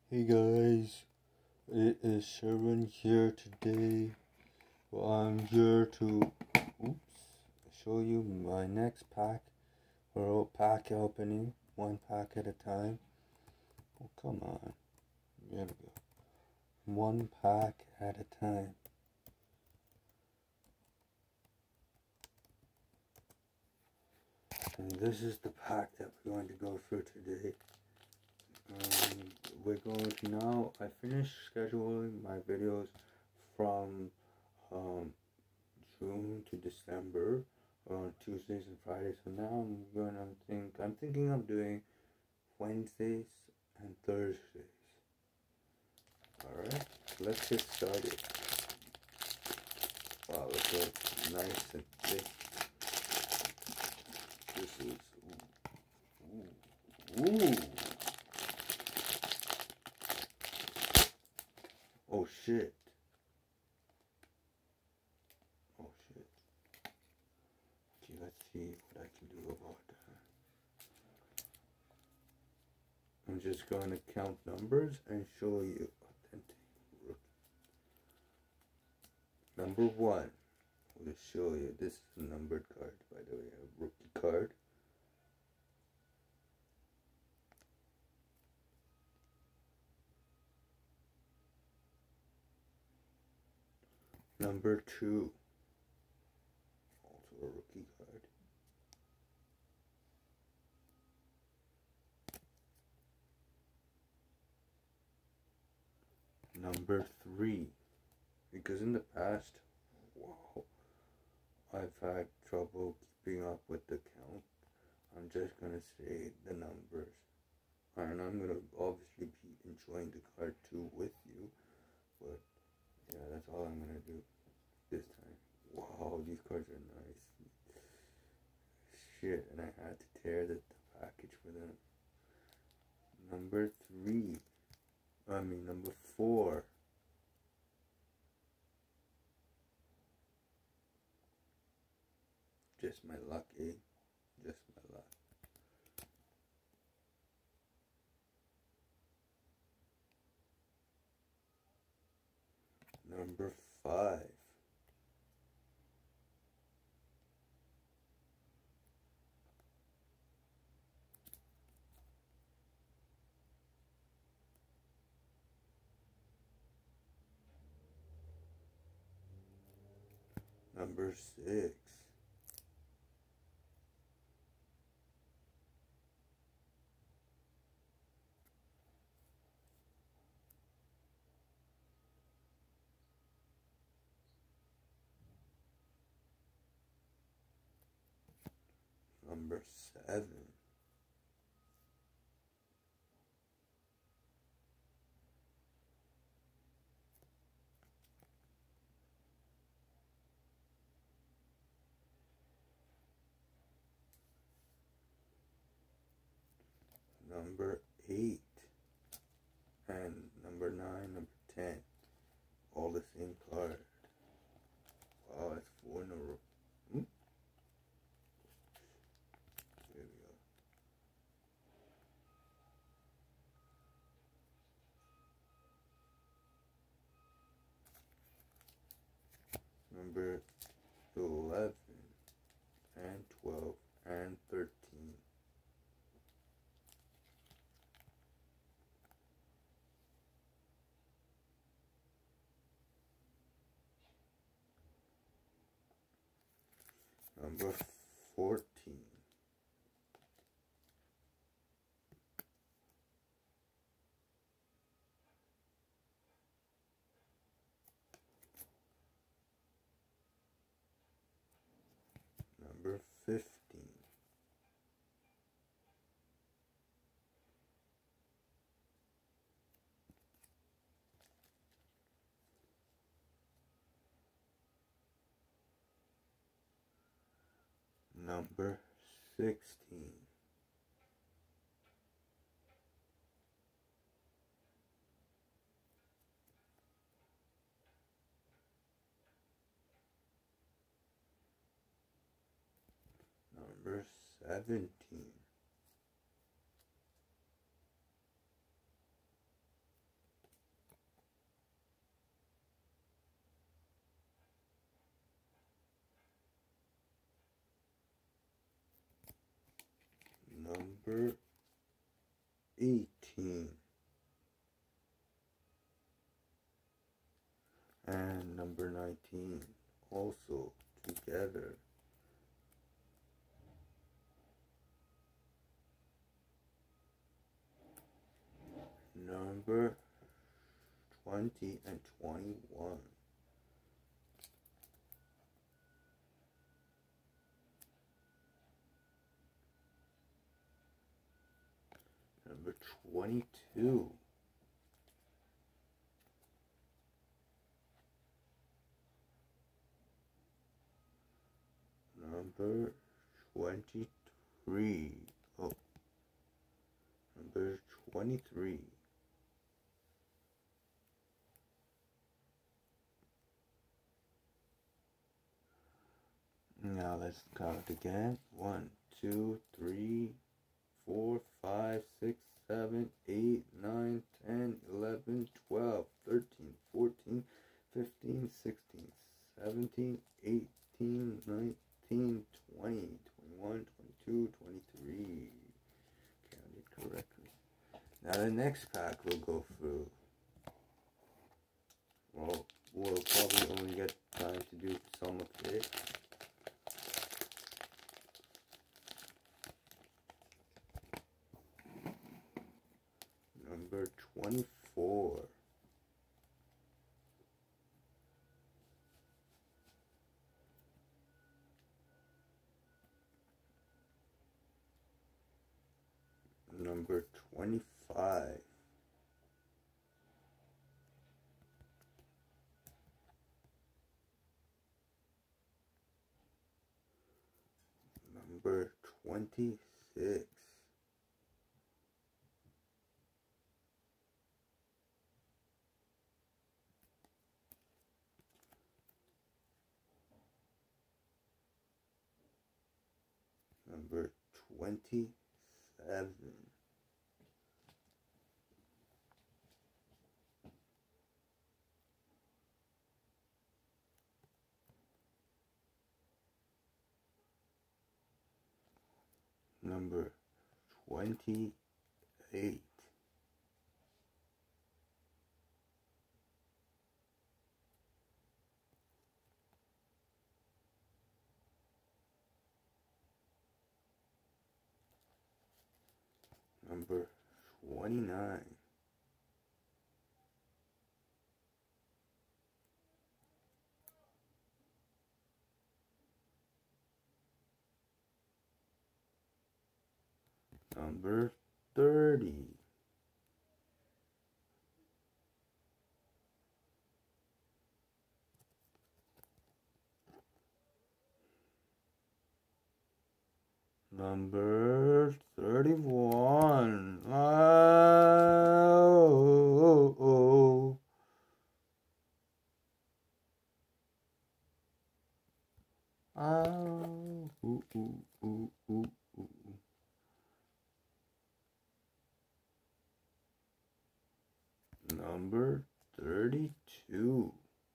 Hey guys, it is Sherwin here today. I'm here to show you my next pack or pack opening, one pack at a time. Oh, come on, there we go. One pack at a time. And this is the pack that we're going to go through today. We're going to now, I finished scheduling my videos from June to December on Tuesdays and Fridays. So now I'm thinking of doing Wednesdays and Thursdays. Alright, let's get started. Wow, look at it, nice and thick. This is ooh. Oh shit. Okay, let's see what I can do about that. I'm just going to count numbers and show you authentic rookie. Number 1. We'll show you. This is a numbered card, by the way, a rookie card. Number 2. Also a rookie card. Number 3. Because in the past, wow, I've had trouble keeping up with the count. I'm just going to say the numbers. And I'm going to obviously be enjoying the card too with you. But yeah, that's all I'm going to do this time. Wow, these cards are nice. Shit, and I had to tear the package for them. Number 4. Just my luck, eh? Just my luck. Number 5. Number 6. Number 7. Number 8. And number 9, number 10. All the same card. Wow, that's 4 in a row. There we go. Number 11 and 12 and 13. Number 14. Number 15. Number 16. Number 17. number 18 and number 19 also together. Number 20 and 21. Number 22. Number 23. Oh, number 23. Now let's count again. 1, 2, 3, 4, 5, 6, 7, 8, 9, 10, 11, 12, 13, 14, 15, 16, 17, 18, 19, 20, 21, 22, 23. Counted correctly. Now the next pack we'll go through. Well, we'll probably only get time to do some of it. Number 24. Number 25. Number 26. Number 27. Number 28. Number 29. Number 30. Number 31. Oh. Number 32.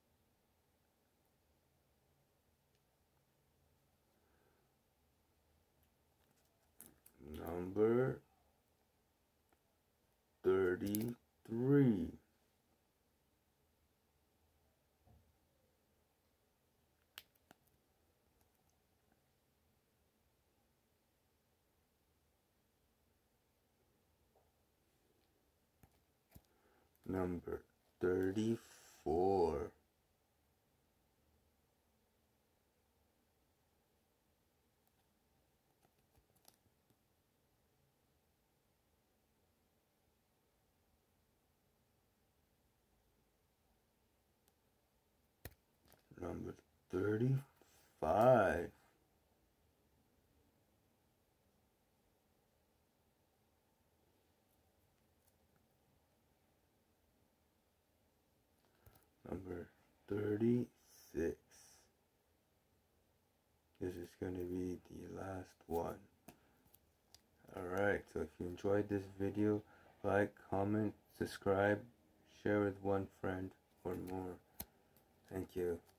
Number 33. Number 34. Number 35. Number 36. This is going to be the last one. Alright, so if you enjoyed this video, like, comment, subscribe, share with one friend or more. Thank you.